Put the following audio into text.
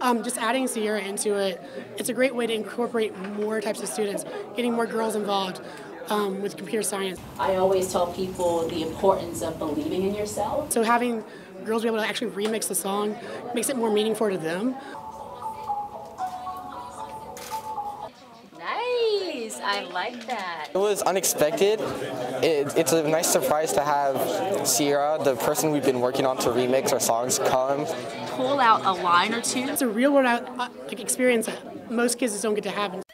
Just adding Ciara into it, it's a great way to incorporate more types of students, getting more girls involved with computer science. I always tell people the importance of believing in yourself. So having girls be able to actually remix the song makes it more meaningful to them. Nice, I like that. It was unexpected. It's a nice surprise to have Ciara, the person we've been working on to remix our songs, come. Pull out a line or two. It's a real world experience that most kids just don't get to have.